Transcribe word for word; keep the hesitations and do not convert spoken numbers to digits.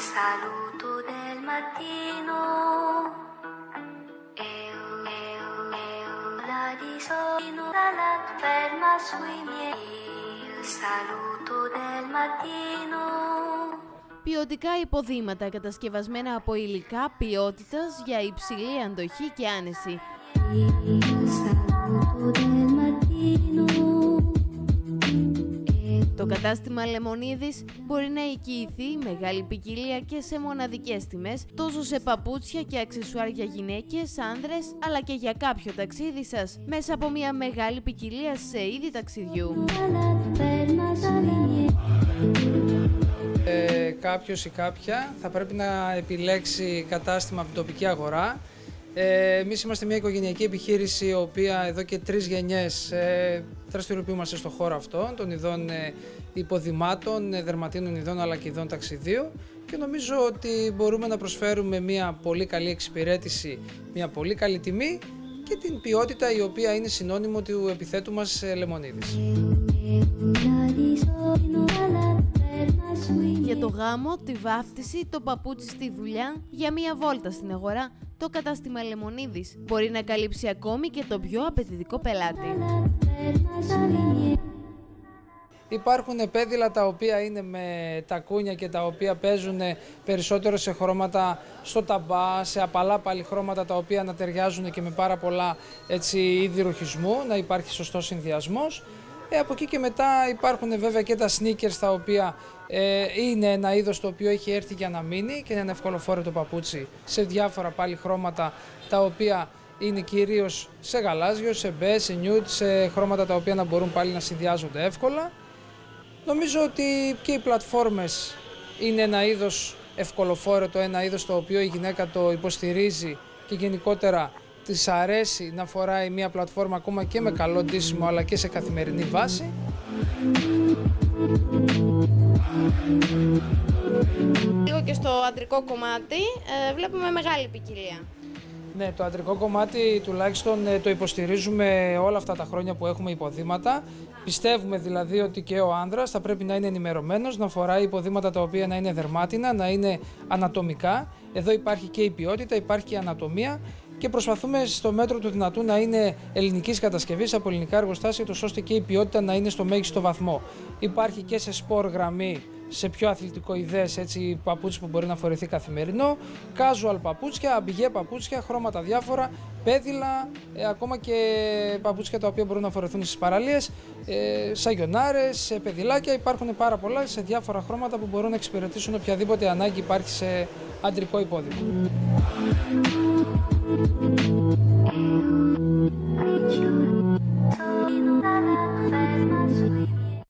saluto del mattino e la di solino la ferma sui miei il saluto del mattino. Ποιοτικά υποδήματα κατασκευασμένα από υλικά ποιότητας για υψηλή αντοχή και άνεση. Το κατάστημα Λεμονίδης μπορεί να εγγυηθεί μεγάλη ποικιλία και σε μοναδικές τιμές, τόσο σε παπούτσια και αξεσουάρ για γυναίκες, άνδρες, αλλά και για κάποιο ταξίδι σας, μέσα από μια μεγάλη ποικιλία σε είδη ταξιδιού. Ε, κάποιος ή κάποια θα πρέπει να επιλέξει κατάστημα από την τοπική αγορά. Ε, εμείς είμαστε μια οικογενειακή επιχείρηση, η οποία εδώ και τρεις γενιές ε, δραστηριοποιούμαστε στον χώρο αυτό, των ειδών ε, υποδημάτων, ε, δερματίνων ειδών αλλά και ειδών ταξιδίου, και νομίζω ότι μπορούμε να προσφέρουμε μια πολύ καλή εξυπηρέτηση, μια πολύ καλή τιμή και την ποιότητα η οποία είναι συνώνυμο του επιθέτου μας ε, Λεμονίδης. Για το γάμο, τη βάφτιση, το παπούτσι στη δουλειά, για μία βόλτα στην αγορά, το κατάστημα Λεμονίδης μπορεί να καλύψει ακόμη και το πιο απαιτητικό πελάτη. Υπάρχουν πέδιλα τα οποία είναι με τακούνια και τα οποία παίζουν περισσότερο σε χρώματα στο ταμπά, σε απαλά πάλι χρώματα τα οποία να ταιριάζουν και με πάρα πολλά έτσι, είδη ρουχισμού, να υπάρχει σωστός συνδυασμός. Ε, από εκεί και μετά υπάρχουν βέβαια και τα sneakers τα οποία ε, είναι ένα είδος το οποίο έχει έρθει για να μείνει και είναι ένα ευκολοφόρετο παπούτσι σε διάφορα πάλι χρώματα τα οποία είναι κυρίως σε γαλάζιο, σε μπε, σε νιούτ, σε χρώματα τα οποία να μπορούν πάλι να συνδυάζονται εύκολα. Νομίζω ότι και οι πλατφόρμες είναι ένα είδος ευκολοφόρετο, ένα είδος το οποίο η γυναίκα το υποστηρίζει και γενικότερα της αρέσει να φοράει μια πλατφόρμα ακόμα και με καλό ντύσιμο αλλά και σε καθημερινή βάση. Λίγο και στο αντρικό κομμάτι ε, βλέπουμε μεγάλη ποικιλία. Ναι, το αντρικό κομμάτι τουλάχιστον το υποστηρίζουμε όλα αυτά τα χρόνια που έχουμε υποδήματα. Πιστεύουμε δηλαδή ότι και ο άνδρας θα πρέπει να είναι ενημερωμένος, να φοράει υποδήματα τα οποία να είναι δερμάτινα, να είναι ανατομικά. Εδώ υπάρχει και η ποιότητα, υπάρχει και η ανατομία και προσπαθούμε στο μέτρο του δυνατού να είναι ελληνικής κατασκευής από ελληνικά εργοστάσια, ώστε και η ποιότητα να είναι στο μέγιστο βαθμό. Υπάρχει και σε σπορ γραμμή, σε πιο αθλητικοειδές, έτσι παπούτσι που μπορεί να φορεθεί καθημερινό, casual παπούτσια, αμπιγέ παπούτσια, χρώματα διάφορα, πέδιλα, ε, ακόμα και παπούτσια τα οποία μπορούν να φορεθούν στις παραλίες, ε, σαγιονάρες, ε, πεδιλάκια, υπάρχουν πάρα πολλά σε διάφορα χρώματα που μπορούν να εξυπηρετήσουν οποιαδήποτε ανάγκη υπάρχει σε αντρικό υπόδειγμα.